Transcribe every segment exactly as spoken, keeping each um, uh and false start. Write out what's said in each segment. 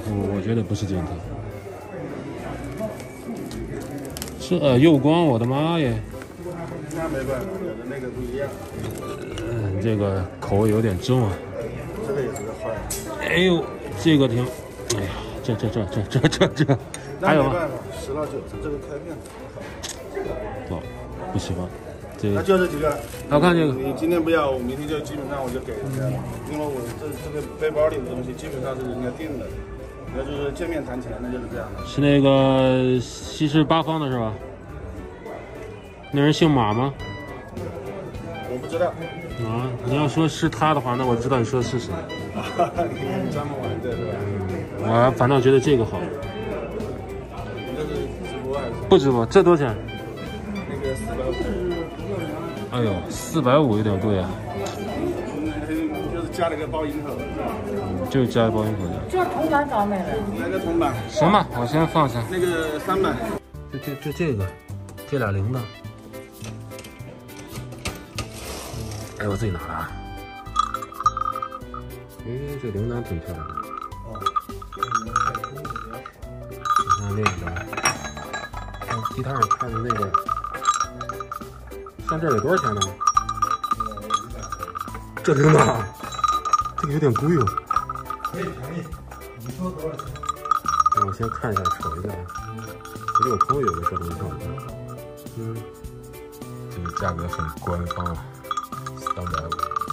夫，我觉得不是剪头。这釉光，我的妈耶！ 那没办法，有的那个不一样。 嗯，这个口味有点重啊。 这个也是个坏。 哎呦，这个挺，哎呀，这这这这这这这，还有吗？ 没办法，十到九成，这个开片。 不，不喜欢。这那就这几个。 我看这个。 你今天不要，我明天就基本上我就给人家了，因为我这这个背包里的东西基本上是人家定的。那就是见面谈钱，那就是这样的。 是那个西式八方的是吧？那人姓马吗？ 我不知道。 啊，你要说是他的话，那我知道你说的是谁。 你专门玩的是吧？ 我反正觉得这个好。 你这是直播还是？ 不直播，这多少钱？ 那个四百五。 哎呦，四百五有点贵啊。 就是加了个包银口。 就是加包银口的。 这铜板找没了？ 来个铜板。 行吧，我先放下。 那个三百。 就就就这个，这俩铃铛。哎，我自己拿的啊。哎，这铃铛挺漂亮的。 哦。 你看那个，看地摊上看的那个，上这得多少钱呢？这铃铛，这个有点贵哦。 可以便宜，你说多少钱？ 那我先看一下，瞅一下。我这有朋友有个这东西上的，嗯，这个价格很官方啊，三百五。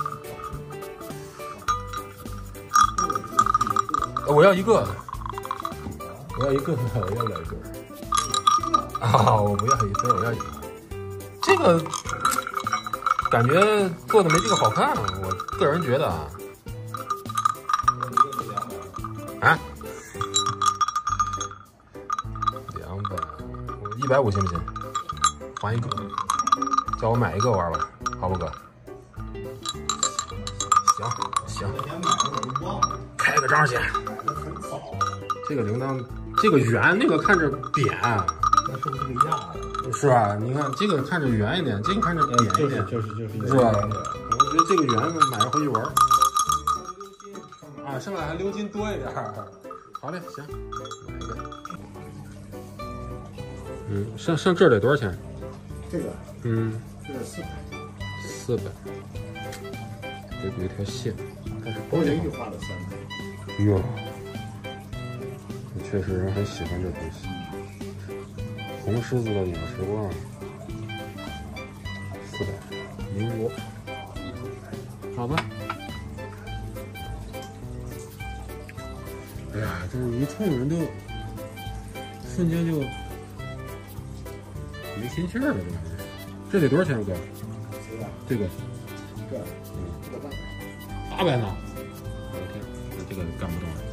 我要一个，我要一个，我要两个。啊，我不要一个，我要一个。这个感觉做的没这个好看，我个人觉得啊。啊？两百，一百五行不行？还一个，叫我买一个玩玩，好不哥？行行，开个张先。这个铃铛，这个圆，那个看着扁， 那是不是个压的？ 是吧？你看这个看着圆一点，这个看着扁一点， 就是就是就是， 是吧？我觉得这个圆买了回去玩。啊，上面还鎏金多一点。好嘞，行，买一个。嗯，上上这儿得多少钱？ 这个， 嗯， 这个四百， 四百。这有一条线，但是包人玉花的三百。 哟，确实人很喜欢这东西。红狮子的饮食光，四百，民国。好吧。哎呀，这一冲人都瞬间就没心气儿了，这这得多少钱哥？这个， 这个， 嗯，八百呢？我的天，那这个干不动了。